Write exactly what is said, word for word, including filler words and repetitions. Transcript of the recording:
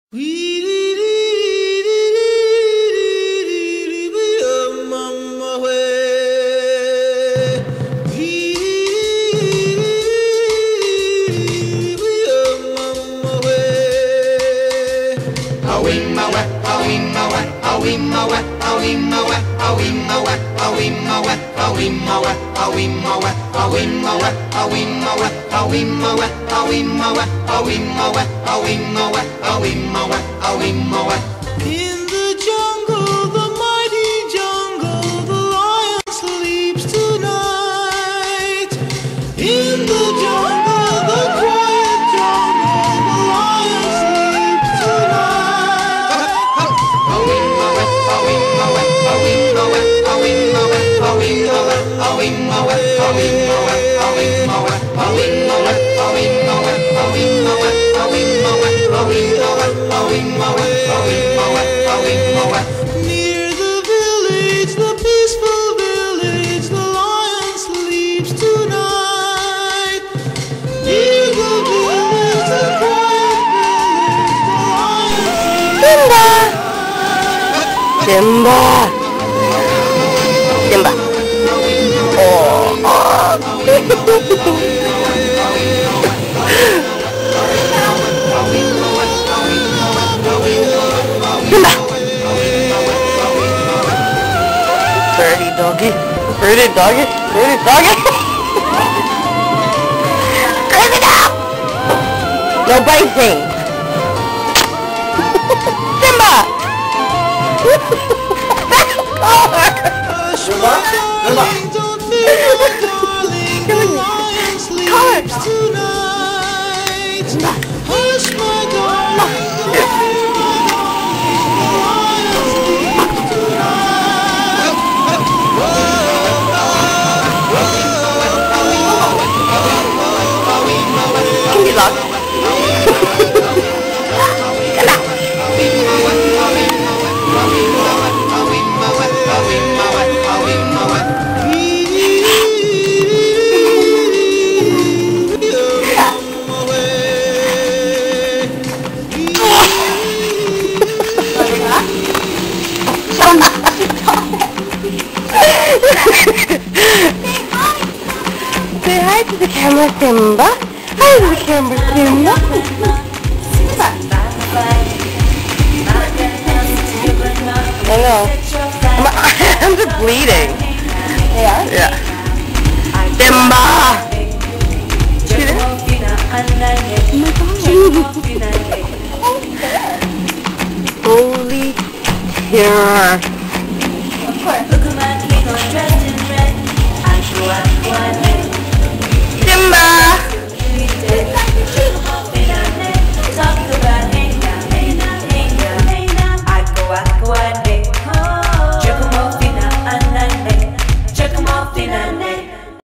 In the jungle, the mighty jungle, the lion sleeps tonight. In the jungle, the quiet jungle, the lion sleeps tonight. Near the village, the peaceful village, the lion sleeps tonight. Near the village, the quiet village, the lion sleeps tonight. Simba! Simba! Oh! Simba! Pretty doggy! Pretty doggy! Pretty doggy! Close it up! No biting! Simba! Simba! Don't fear, my darling, the lion sleeps tonight. Hush, my darling, don't fear, my darling, the lion sleeps tonight. Can be locked. Say hi to the camera, Simba. Hi to the camera, Simba. Simba. I know. My hands are bleeding. They are? Yeah. Simba! See that? Oh my God. Holy terror.